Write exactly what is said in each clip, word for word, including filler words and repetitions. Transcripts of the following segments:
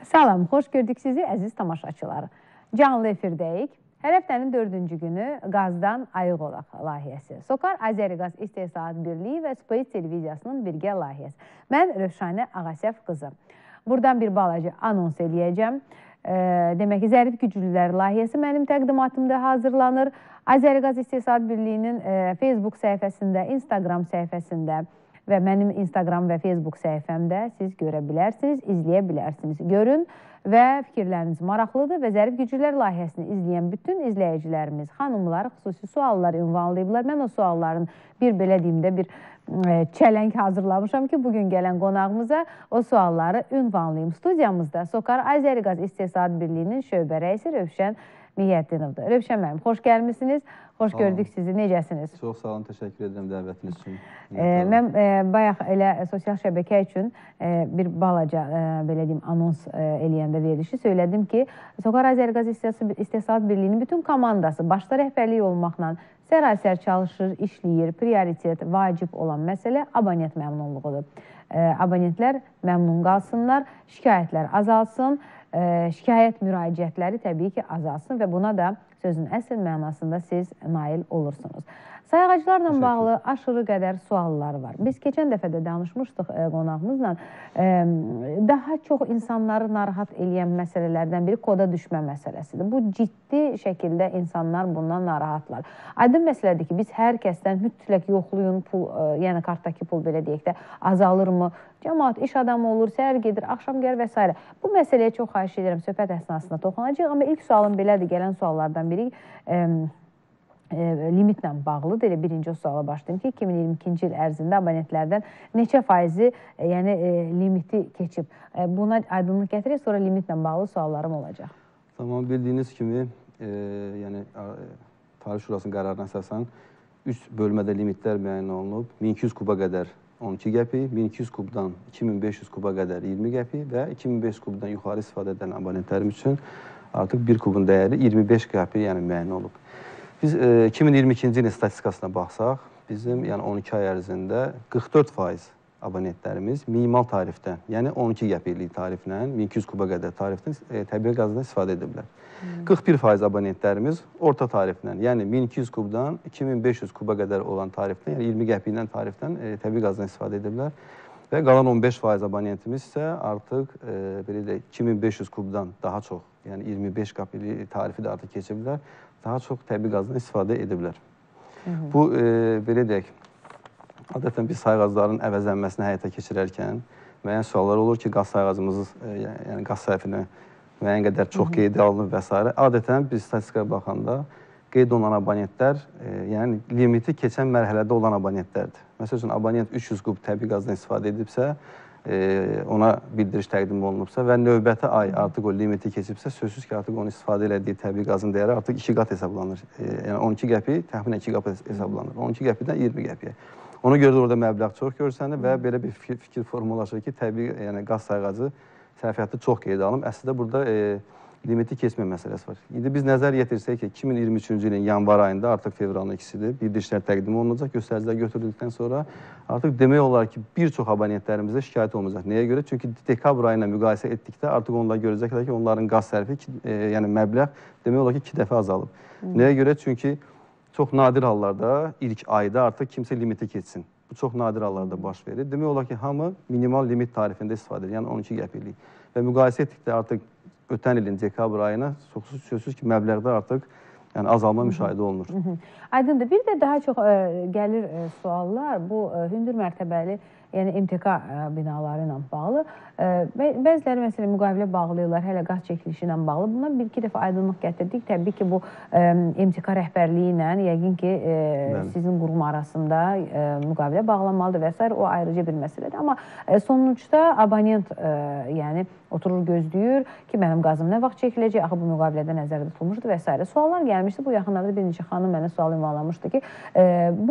Salam, xoş gördük sizi əziz tamaşaçılar. Canlı efirdəyik. Hər həftənin dördüncü günü Qazdan Ayıq Olaq layihəsi. SOCAR Azəriqaz İstehsalat Birliyi və Space televiziyasının birgə layihəsi. Mən Rövşanə Ağasəf qızı. Buradan bir balaca anons eləyəcəm. E, demək ki, Zərif Güclülər layihəsi mənim təqdimatımda hazırlanır. Azəriqaz İstehsalat Birliyinin e, Facebook səhifəsində, Instagram səhifəsində və mənim Instagram və Facebook səhifəmdə siz görə bilərsiniz, izləyə bilərsiniz. Görün və fikirləriniz maraqlıdır və Zərif Güclülər layihəsini izləyən bütün izləyicilərimiz, xanımlar xüsusi suallar ünvanlayıblar. Mən o sualların bir belə deyim də bir e, çələng hazırlamışam ki, bugün gələn qonağımıza o sualları ünvanlayım. Studiyamızda SOCAR Azəriqaz İstehsalat Birliyinin şöbə rəisi Rövşən Miyyətdinovdur. Rövşən müəllim, xoş gəlmişsiniz. Xoş gördük sizi. Necəsiniz? Çox sağ olun, təşəkkür edirəm dəvətiniz üçün. E, mən e, bayaq elə sosial şəbəkə üçün e, bir balaca e, belə deyim anons e, eləyəndə verilişi söylədim ki, SOCAR Azəriqaz İstehsalat Birliyinin bütün komandası başda rəhbərlik olmaqla sərasər çalışır, işləyir. Prioritet, vacib olan məsələ abonent məmnunluğudur. E, abonentlər məmnun qalsınlar, şikayətlər azalsın, e, şikayət müraciətləri təbii ki azalsın və buna da sözün əsl mənasında siz nail olursunuz. Sayğaclarla bağlı aşırı qədər suallar var. Biz keçən dəfə də danışmışdıq e, qonağımızla. E, daha çox insanları narahat eləyən məsələlərdən biri koda düşmə məsələsidir. Bu ciddi şəkildə insanlar bundan narahatlar. Aydın məsələdir ki, biz hər kəsdən mütləq yoxlayın, pul, e, yəni kartdakı pul belə deyək də azalırmı? Cəmaat iş adamı olur, səhər gedir, axşam gəlir və s. Bu məsələyə çox xahiş edirəm, söhbət əsnasında toxunacaq. Amma ilk sualım belədir, gələn suallardan biri e, e, limitlə bağlıdır. Elə birinci o suala başlayayım ki, iki min iyirmi ikinci il ərzində abonentlərdən neçə faizi e, yəni e, limiti keçib? E, buna aydınlıq gətirək, sonra limitlə bağlı suallarım olacaq. Tamam, bildiyiniz kimi, e, yəni Tarif Şurasının qərarına əsasən üç bölmədə limitlər müəyyən olunub. min iki yüz kuba qədər on iki qəpik, min iki yüz kubdan iki min beş yüz kuba qədər iyirmi qəpik və iki min beş yüz kubdan yuxarı istifadə edən abonentlərim üçün artıq bir kubun dəyəri iyirmi beş qəpik, yəni müəyyən olub. Biz e, iki min iyirmi ikinci ilin statistikasına baxsaq, bizim yəni on iki ay ərzində qırx dörd faiz abonentlərimiz minimal tarifdən, yəni on iki qəpiklik tariflə min iki yüz kuba qədər tarifdən e, təbii qazdan istifadə edirlər. Hmm. qırx bir faiz abonentlərimiz orta tariflə, yəni min iki yüz kubdan iki min beş yüz kuba qədər olan tarifdən, yəni iyirmi qəpiklə tarifdən e, təbii qazdan istifadə edirlər. Və qalan on beş faiz abonentimiz isə artıq e, belə də iki min beş yüz kubdan daha çox, yəni iyirmi beş qəpiklik tarifi də artıq keçiblər, daha çox təbii qazdan istifadə ediblər. Hı -hı. Bu e, belə deyək, adətən biz sayğacların əvəzlənməsini həyata keçirərkən müəyyən suallar olur ki, qaz sayğacımız, e, yəni qaz sərfinə müəyyən qədər çox qeydə alınır və s. Adətən biz statistikaya baxanda qeyd olunan abonentlər, e, yəni limiti keçən mərhələdə olan abonentlərdir. Məsəl üçün, abonent üç yüz kub təbii qazdan istifadə edibsə, e, ona bildiriş təqdim olunubsa və növbəti ay artıq o limiti keçibsə, sözsüz ki, artıq onu istifadə elədiyi təbii qazın dəyəri artıq iki qat hesablanır. E, yəni on iki qəpik təxminən iki qat hesablanır. on iki qəpikdən iyirmi qəpiyə. Ona görə də orada məbləğ çox görsənir və belə bir fikir, fikir formulaşır ki, təbii yəni qaz sayğacı sərfiyyatı çox qeydə alınıb. Əslində burada e, limiti keçmə məsələsi var. İndi biz nəzər yetirsək ki, iki min iyirmi üçüncü ilin yanvar ayında artıq fevralın ikisidir, bildirişlər təqdim olunacaq, göstəricilər götürdükdən sonra artıq demək olar ki, bir çox abonentlərimizə şikayət olmayacaq. Nəyə görə? Çünki dekabr ayına müqayisə etdikdə artıq onlar görəcəklər ki, onların qaz sərfi, e, yəni məbləğ demək olar ki, iki dəfə azalıb. Hmm. Nəyə görə? Çünki çox nadir hallarda ilk ayda artıq kimsə limiti keçsin. Bu çox nadir hallarda baş verir. Demək olar ki, hamı minimal limit tarifində istifadə edir, yəni on iki qəpiklik. Və müqayisə etdikdə artıq ötən ilin dekabr ayına sözsüz ki, məbləğdə artıq yəni, azalma müşahidə olunur. Hı -hı. Aydındır. Bir də daha çox ə, gəlir ə, suallar bu ə, hündür mərtəbəli, yəni M T K ə, binaları ilə bağlı. Ə, bəziləri məsələn müqavilə bağlayırlar, hələ qaz çəkilişi ilə bağlı. Bundan bir-iki dəfə aydınlıq gətirdik. Təbii ki, bu ə, M T K rəhbərliyi ilə yəqin ki, ə, sizin qurum arasında ə, müqavilə bağlanmalıdır və s. O ayrıca bir məsələdir. Amma ə, sonuçda abonent ə, yəni oturur, gözləyir ki, mənim qazım nə vaxt çəkiləcək, axı bu müqavilədə nəzərdə tutulmuşdur və s. Suallar gəlmişdi. Bu yaxınlarda bir neçə xanım mənə sual ünvanlamışdı ki, e, bu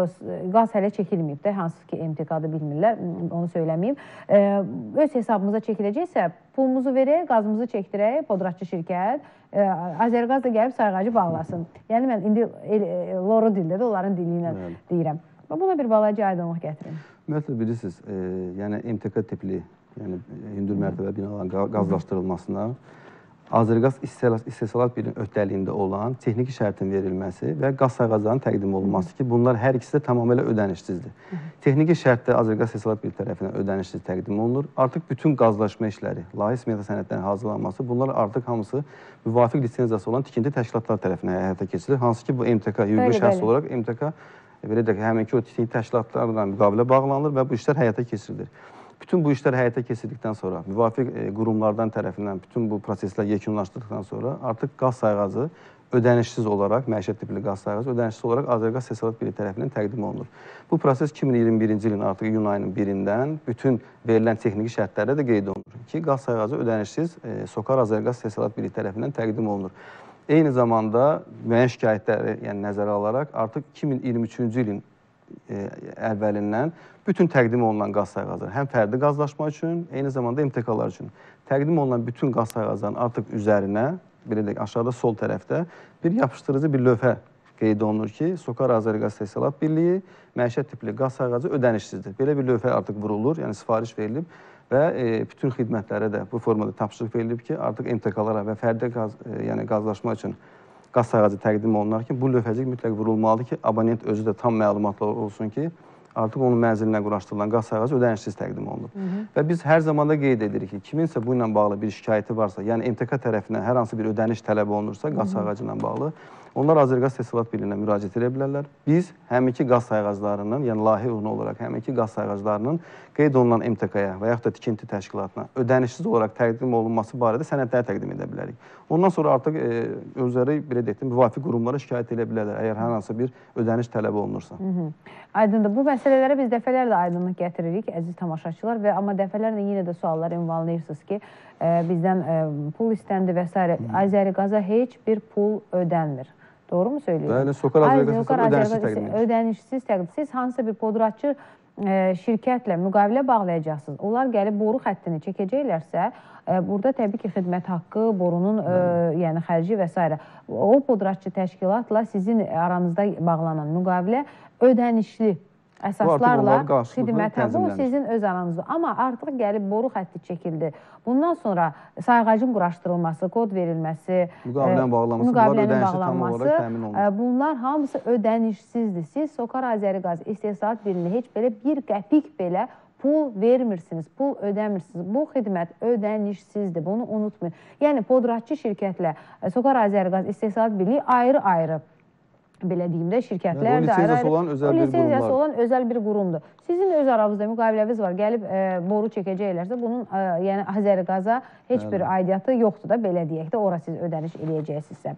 e, qaz hələ çəkilməyib də, hansı ki M T K-da bilmirlər, onu söyləməyim. E, öz hesabımıza çəkiləcəksə, pulumuzu verək, qazımızı çəkdirək, podratçı şirkət, e, Azəriqaz da gəlib sayğacı bağlasın. Yəni mən indi e, loru dildə də onların dili ilə deyirəm. Buna bir balaca aydınlıq gətirin. Ümumiyyətlə bilirsiniz, e, yəni M T K tipli yəni hündür mərtəbə binaların qazlaşdırılmasına, Azərqaz İstehsalat Birliyinin öhdəliyində olan texniki şərtin verilməsi və qaz sayğaclarının təqdim olunması ki, bunlar hər ikisi də tamamilə ödənişsizdir. Texniki şərtdə Azərqaz İstehsalat Birliyi tərəfindən ödənişsiz təqdim olunur. Artıq bütün qazlaşma işləri, layihə smeta sənədlərinin hazırlanması, bunlar artıq hamısı müvafiq lisenziyası olan tikinti təşkilatları tərəfindən həyata keçirilir. Hansı ki, bu M T K hüquqi şəxs olaraq M T K belə də həminki o tikinti təşkilatlarla müqavilə bağlanılır və bu işlər həyata keçirilir. Bütün bu işlər həyata keçirdikdən sonra, müvafiq qurumlardan tərəfindən bütün bu proseslər yekunlaşdırdıqdan sonra artıq qaz sayğacı ödənişsiz olaraq, məişət tipli qaz sayğacı ödənişsiz olaraq Azərqaz İstehsalat Birliyi tərəfindən təqdim olunur. Bu proses iki min iyirmi birinci ilin artıq iyun ayının birindən bütün verilən texniki şərtlərdə də qeyd olunur ki, qaz sayğacı ödənişsiz SOCAR Azərqaz İstehsalat Birliyi tərəfindən təqdim olunur. Eyni zamanda müəyyən şikayətləri yəni, nəzərə alaraq artıq iki min iyirmi üçüncü ilin əvvəlindən bütün təqdim olunan qaz sayğacları, həm fərdi qazlaşma üçün, eyni zamanda M T K-lar üçün təqdim olunan bütün qaz sayğaclarının artıq üzərinə, belə deyək, aşağıda sol tərəfdə bir yapışdırıcı bir lövhə qeyd olunur ki, SOCAR Azərqaz İstehsalat Birliyi məişət tipli qaz sayğacı ödənişsizdir. Belə bir lövhə artıq vurulur, yəni sifariş verilib və e, bütün xidmətlərə də bu formada tapşırıq verilib ki, artıq M T K-lara və fərdi qaz, e, yəni qazlaşma üçün qaz sayğacı təqdim olunar ki, bu lövhəcik mütləq vurulmalıdır ki, abonent özü də tam məlumatlı olsun ki, artıq onun mənzilinə quraşdırılan qaz sayğacı ödənişsiz təqdim olunub. Hı -hı. Və biz hər zamanda qeyd edirik ki, kiminsə bu ilə bağlı bir şikayəti varsa, yəni M T K tərəfindən hər hansı bir ödəniş tələbi olunursa qaz sayğacı ilə bağlı, onlar Azərqaz İstehsalat Birliyinə müraciət edə bilərlər. Biz həminki qaz sayğaclarının, yəni layihə uyğunu olaraq həminki qaz sayğaclarının qeyd olunan M T K-ya və yaxud da tikinti təşkilatına ödənişsiz olaraq təqdim olunması barədə sənədləri təqdim edə bilərik. Ondan sonra artıq e, özləri belə deyək, müvafiq qurumlara şikayət edə bilərlər, əgər hər hansı bir ödəniş tələbi olunursa. Hı -hı. Aydındır. Bu məsələlərə biz dəfələrlə aydınlıq gətiririk, əziz tamaşaçılar və amma dəfələrlə yenə də suallar ünvanlayırsınız ki, e, bizdən e, pul istəndi və s. Azərqaza heç bir pul ödənmir. Doğru mu söylüyorsunuz? Bəli, SOCAR Azərqaz ödənişsiz təqdim edir. Ödənişsiz təqdim. Siz hansısa bir podratçı e, şirkətlə müqavilə bağlayacaqsınız. Onlar gəlib boru xəttini çəkəcəklərsə, e, burada təbii ki, xidmət haqqı, borunun e, yəni xərci və s. O podratçı təşkilatla sizin aranızda bağlanan müqavilə ödənişli əsaslarla xidmət haqqı, o sizin öz aranızda. Amma artıq gəlib boru xətti çəkildi. Bundan sonra sayğacın quraşdırılması, kod verilməsi, müqavilənin bağlanması, müqavilənin bağlanması, bunlar hamısı ödənişsizdir. Siz SOCAR Azərqaz İstehsalat Birliyinə heç belə bir qəpik belə pul vermirsiniz, pul ödəmirsiniz. Bu xidmət ödənişsizdir, bunu unutmayın. Yəni, podratçı şirkətlə SOCAR Azərqaz İstehsalat Birliyi ayrı-ayrı belə deyim də, şirkətlər də ayrı-ayrı, o lisenziyası olan özəl bir qurumdur. Sizin öz aranızda müqaviləniz var, gəlib e, boru çəkəcəklərsə, bunun e, yəni Azərqaza heç bir aidiyyatı yoxdur da, belə deyək də, ora siz ödəniş eləyəcəksinizsə.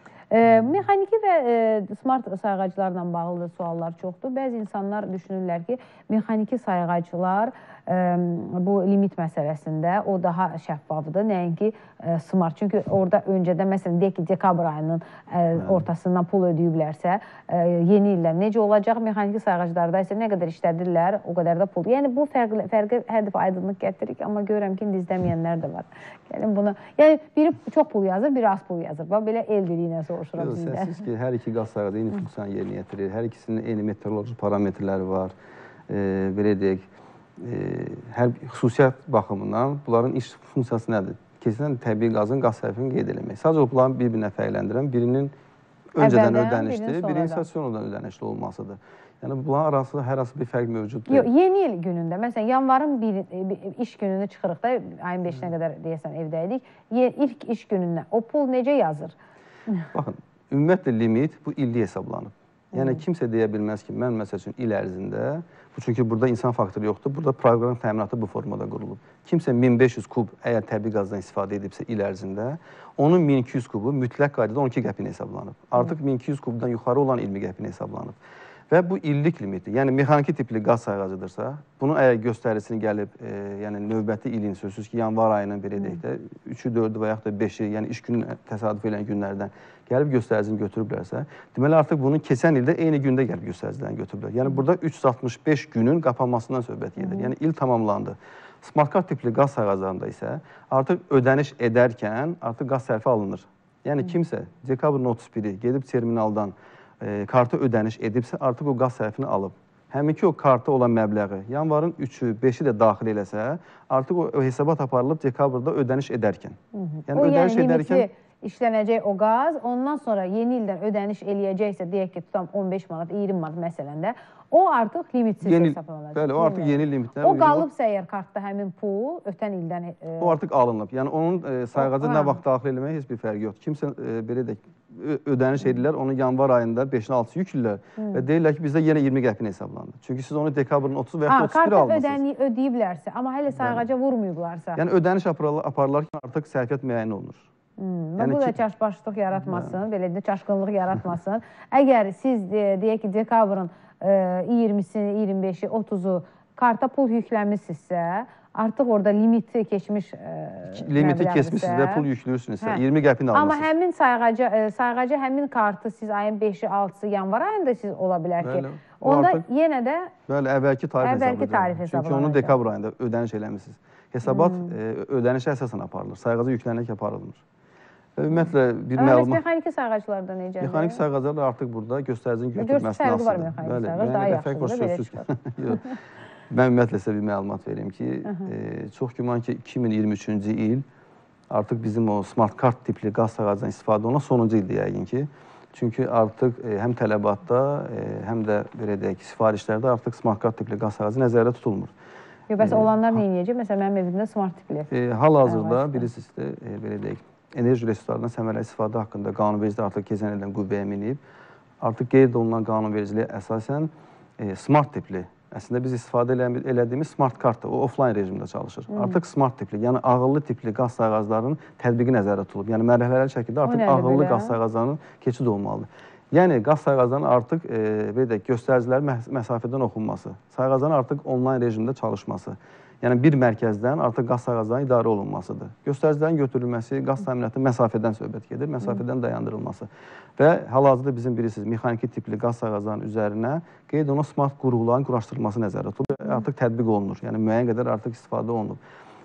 E, mexaniki və e, smart sayğaclarla bağlı da suallar çoxdur. Bəzi insanlar düşünürlər ki, mexaniki sayğaclar e, bu limit məsələsində o daha şəffafdır, nəinki e, smart. Çünki orada öncədən, məsələn, deyək ki, dekabr ayının e, ortasından pul ödəyiblərsə, e, yeni illər necə olacaq? Mexaniki sayğaclarda isə nə qədər işlədirlər, o qədər də pul. Yəni, bu fərqi, fərqi hər dəfə aydınlıq gətiririk, amma görürəm ki, izləməyənlər də var. Yəni, buna, yəni, biri çox pul yazır, biri az pul yazır. Belə el diliyinə soruşuram sizdən. Səsiz ki, hər iki qaz sayğacı eyni funksiyanı yerinə yetirir. Hər ikisinin eyni meteoroloji parametrləri var. E, belə deyək, e, hər xüsusiyyət baxımından bunların iş funksiyası nədir? Kesinliklə təbii qazın qaz sərfini qeyd eləmək. Sadəcə bunların bir-birinə fərqləndirən, birinin öncədən ödənişli, birinin sonradan ödənişli olmasıdır. Yəni, bunların arasında hər hansı bir fərq mövcuddur. Yox, yeni il günündə, məsələn, yanvarın bir, bir iş gününü çıxırıq da, ayın beşinə qədər deyəsən evdəydik, ilk iş günündə o pul necə yazır? Baxın, ümumiyyətlə limit bu illik hesablanıb. Yəni, kimsə deyə bilməz ki, mən məsəl üçün il ərzində, çünki burada insan faktoru yoxdur, burada proqram təminatı bu formada qurulub. Kimsə min beş yüz kub əgər təbii qazdan istifadə edibsə il ərzində, onun min iki yüz kubu mütləq qaydada on iki qəpinə hesablanıb. Artıq min iki yüz kubdan yuxarı olan iyirmi qəpinə hesablanıb. Və bu illik limiti, yəni mexaniki tipli qaz sayğacıdırsa, bunun əgər göstərisini gəlib, e, yəni növbəti ilin sözsüz ki, yanvar ayının belə deyək də, üçü, dördü və yaxud da beşi, yəni iş günü təsadüf edən günlərdən gəlib göstərisini götürüblərsə, deməli artıq bunun keçən ildə eyni gündə gəlib göstəricilərini götürüblər. Yəni burada üç yüz altmış beş günün qapanmasından söhbət gedir. Yəni il tamamlandı. Smart kart tipli qaz sayğaclarında isə artıq ödəniş edərkən artıq qaz sərfi alınır. Yəni kimsə dekabrın otuz biri gedib terminaldan e, kartı ödəniş edibsə, artıq o qaz sərfini alıb. həmin ki o kartda olan məbləği yanvarın üçü, beşi də daxil eləsə, artıq o, o hesabat aparılıb dekabrda ödəniş edərkən. Hı -hı. Yəni o ödəniş yəni edərkən limitli işlənəcək o qaz, ondan sonra yeni ildən ödəniş eləyəcəksə, deyək ki, tutam on beş manat, iyirmi manat məsələn də, o artıq limitsiz yeni, hesablanacaq. Bəli, o artıq yeni limitlər. O qalıbsa əgər kartda həmin pul ötən ildən... E, o artıq alınıb. Yəni onun e, sayğaca nə vaxt daxil eləməyə heç bir fərqi yoxdur. Kimsə e, belə də ödəniş edirlər, onu yanvar ayında beşinə altısı yüklürlər və deyirlər ki, bizdə yenə iyirmi qəpin hesablandı. Çünki siz onu dekabrın otuz və ya otuz biri almışsınız. Kartda ödəyiblərsə, amma hələ sayğaca vurmayıblarsa. Yəni ödəniş aparılarkən artıq sərfiyyat müəyyən olunur. Hmm, yəni bu da çaşbaşlıq yaratmasın, belə də çaşqınlıq yaratmasın. Əgər siz deyək ki, dekabrın iyirmisi, iyirmi beşi, otuzu karta pul yüklənmişsinizsə, artıq orada limiti keçmiş limiti keçmişsinizsə, pul yükləyirsinizsə, iyirmi qəpin almışsınız. Amma həmin sayğaca, sayğaca həmin kartı siz ayın beşi, altısı, yanvar ayında siz ola bilər ki, onda yenə də bəli, əvvəlki tarif hesablanacaq. Çünki onu dekabr ayında ödəniş eləmişsiniz. Hesabat ödənişə əsasən aparılır, sayğaca yüklənərək aparılmır. Ümumiyyətlə bir məlumat... Mexaniki sayğaclarda necədir? Mexaniki sayğaclar artıq burada göstəricinin götürməsini asılıdır. Fərqi var mexaniki sayğac, daha yaxşıdır, belə çıxır. Mən ümumiyyətlə sizə bir məlumat vereyim ki, çox güman ki, iki min iyirmi üçüncü il artıq bizim o smart kart tipli qaz sayğacından istifadə olunan sonuncu ildir yəqin ki. Çünki artıq həm tələbatda, həm də belə deyək ki, sifarişlərdə artıq smart kart tipli qaz sayğacı nəzərdə tutulmur. Bəs olanlar nə edəcək? Məsələn, mənim evimdə smart tipli. Hal-hazırda bilirsiniz də, belə deyək, enerji resurslarından səmərəli istifadə haqqında qanunvericilik artıq keçən ildən qüvvəyə minib. Artıq qeyd olunan qanunvericiliyə əsasən smart tipli, əslində biz istifadə elədiyimiz smart kartdır, o offline rejimdə çalışır. Artıq smart tipli, yəni ağıllı tipli qaz sayğaclarının tətbiqi nəzərdə tutulub. Yəni mərhələli şəkildə artıq ağıllı qaz sayğaclarının keçid olmalıdır. Yəni qaz sayğaclarının artıq belə deyək, göstəricilərin məsafədən oxunması, sayğacların artıq onlayn rejimdə çalışması. Yəni bir mərkəzdən artıq qaz sayğaclarının idarə olunmasıdır. Göstəricilərin götürülməsi, qaz təminatı məsafədən söhbət gedir, məsafədən dayandırılması. Və hal-hazırda bizim bilirsiniz, mexaniki tipli qaz sayğaclarının üzərinə qeyd olunan smart qurğuların quraşdırılması nəzərdə tutulub, artıq tətbiq olunur. Yəni müəyyən qədər artıq istifadə olunub.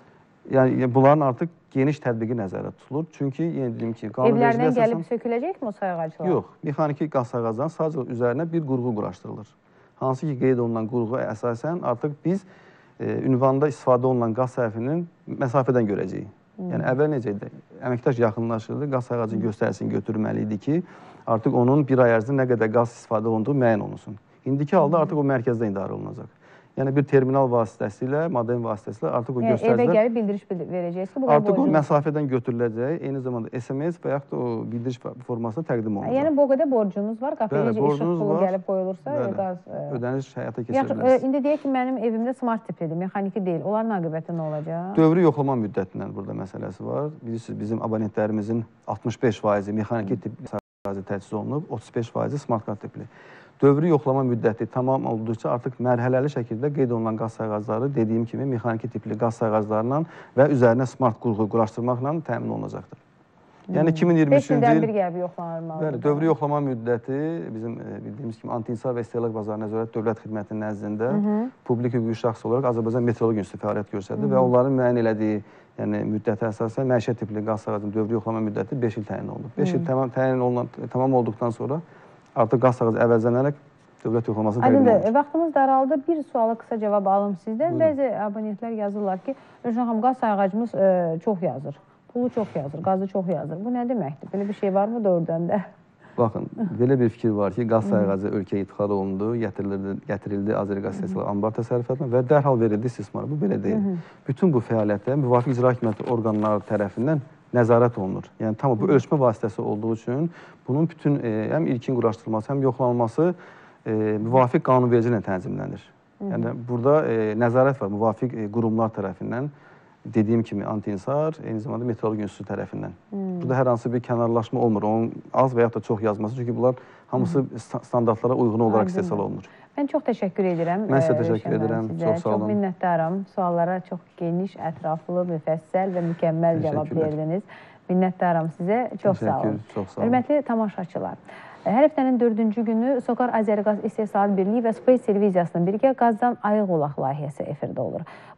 Yəni bunların artıq geniş tətbiqi nəzərdə tutulur. Çünki yenə deyim ki, evlərdən gəlib söküləcəkmi o sayğaclar? Yox, mexaniki qaz sayğaclarının sadəcə üzərinə bir qurğu quraşdırılır. Hansı ki, qeyd olunan qurğu əsasən artıq biz ünvanda istifadə olunan qaz sərfinin məsafədən görəcəyik. Yəni əvvəl necə idi? Əməkdaş yaxınlaşırdı, qaz sayğacının göstərisini götürməli idi ki, artıq onun bir ay ərzində nə qədər qaz istifadə olunduğu müəyyən olunsun. İndiki halda artıq o mərkəzdə idarə olunacaq. Yəni bir terminal vasitəsilə, modem vasitəsilə artıq o göstəricilər... Evə gəlib bildiriş verəcəksiniz ki, bu artıq o məsafədən götürüləcək, eyni zamanda S M S və yaxud da o bildiriş formasında təqdim olunacaq. Yəni bu qədər borcunuz var, qapıya necə işıq pulu gəlib qoyulursa, qaz... Ödəniş həyata keçirilir. İndi deyək ki, mənim evimdə smart tiplidir, mexaniki deyil. Onların aqibəti nə olacaq? Dövrü yoxlama müddətindən burada məsələsi var. Bilirsiniz, bizim abonentlərimizin altmış beş faizi mexaniki tipli sayğacı təchiz olunub, otuz beş faizi smart kart tipli. Dövrü yoxlama müddəti tamam olduqca artıq mərhələli şəkildə qeyd olunan qaz sayğacları dediyim kimi mexaniki tipli qaz sayğaclarla və üzərinə smart qurğu quraşdırmaqla təmin olunacaqdır. Yəni iki min iyirmi üçüncü il... beş ildən bir gəlib yoxlanılmalıdır. Bəli, dövrü yoxlama müddəti bizim bildiyimiz kimi anti-inhisar və istehlak bazarı nəzarət dövlət xidmətinin nəzdində publik hüquqi şəxs olaraq Azərbaycan Meteoroloji İnstitutu fəaliyyət göstərdi və onların müəyyən elədiyi yəni müddətə əsasən məişət tipli qaz sayğacının dövrü yoxlama müddəti beş il təyin olunub. beş il təyin olunan, tamam olduqdan sonra artıq qaz sayğacı əvəzlənərək dövlət yoxlaması təqdim olunur. Aydındır, vaxtımız daraldı. Bir suala qısa cavab alım sizdən. Bəzi abonentlər yazırlar ki, Rövşən xanım, qaz sayğacımız çox yazır, pulu çox yazır, qazı çox yazır. Bu nə deməkdir? Belə bir şey varmı doğrudan da? Baxın, belə bir fikir var ki, qaz sayğacı ölkəyə idxal olundu, gətirildi, gətirildi Azərqaz istehsalat anbar təsərrüfatına və dərhal verildi istismara. Bu belə deyil. Bütün bu fəaliyyətlər müvafiq icra hakimiyyəti orqanları tərəfindən nəzarət olunur. Yəni tam bu ölçmə vasitəsi olduğu üçün bunun bütün həm ilkin quraşdırılması, həm yoxlanılması müvafiq qanunvericiliklə tənzimlənir. Yəni burada nəzarət var müvafiq qurumlar tərəfindən. Dediyim kimi anti-inhisar, eyni zamanda Meteoroloji İnstitutu tərəfindən. Burada hər hansı bir kənarlaşma olmur. Onun az və yaxud da çox yazması. Çünki bunlar hamısı standartlara uyğun olaraq istehsal olunur. Mən çox təşəkkür edirəm. Mən sizə təşəkkür edirəm. Çox sağ olun. Çox minnətdaram. Suallara çox geniş, ətraflı, müfəssəl və mükəmməl cavab verdiniz. Minnətdaram sizə. Çox sağ olun. Çox sağ olun. Hörmətli tamaşaçılar. Hər həftənin dördüncü günü Sokar Azərqaz İstehsalat Birliyi və Space televiziyasının birgə qazdan ayıq olaq layihəsi efirdə olur.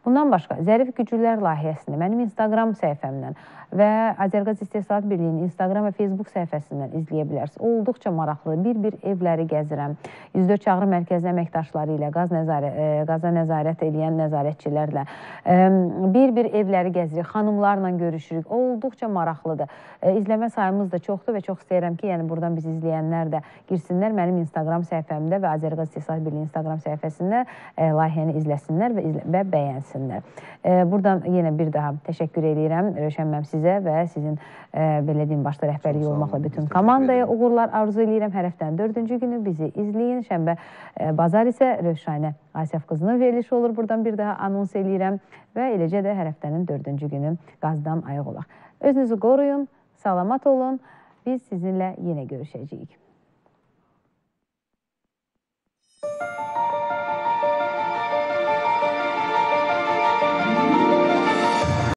Bundan başqa Zərif Güclülər layihəsini mənim Instagram səhifəmdən və Azərqaz İstehsalat Birliyinin Instagram və Facebook səhifəsindən izləyə bilərsiniz. Olduqca maraqlıdır. Bir-bir evləri gəzirəm. yüz dörd çağrı mərkəzi əməkdaşları ilə, qaz nəzarət, qaza nəzarət edən nəzarətçilərlə bir-bir evləri gəzirik, xanımlarla görüşürük. Olduqca maraqlıdır. İzləmə sayımız da çoxdur və çox istəyirəm ki, yəni buradan bizi izləyənlər də girsinlər mənim Instagram səhifəmdə və Azərqaz İstehsalat Birliyinin Instagram səhifəsində layihəni izləsinlər və, izlə və bəyənsinlər. Buradan yenə bir daha təşəkkür edirəm Rövşən müəllim sizə və sizin belə deyim başda rəhbərlik olmaqla bütün komandaya uğurlar arzu edirəm. Hər həftənin dördüncü günü bizi izləyin. Şənbə, bazar isə Rövşənə Asiyaf qızının verilişi olur. Buradan bir daha anons edirəm və eləcə də hər həftənin dördüncü günü qazdan ayıq olaq. Özünüzü qoruyun, salamat olun. Biz sizinlə yenə görüşəcəyik.